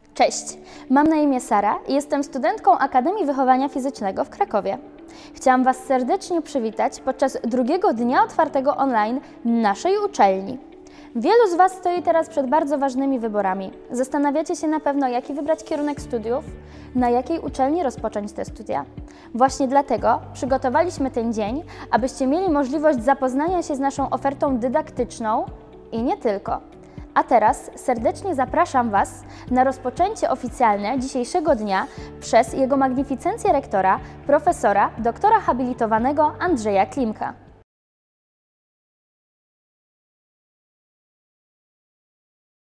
Cześć, mam na imię Sara i jestem studentką Akademii Wychowania Fizycznego w Krakowie. Chciałam Was serdecznie przywitać podczas drugiego dnia otwartego online naszej uczelni. Wielu z Was stoi teraz przed bardzo ważnymi wyborami. Zastanawiacie się na pewno, jaki wybrać kierunek studiów, na jakiej uczelni rozpocząć te studia. Właśnie dlatego przygotowaliśmy ten dzień, abyście mieli możliwość zapoznania się z naszą ofertą dydaktyczną i nie tylko. A teraz serdecznie zapraszam Was na rozpoczęcie oficjalne dzisiejszego dnia przez Jego Magnificencję Rektora, profesora, doktora habilitowanego Andrzeja Klimka.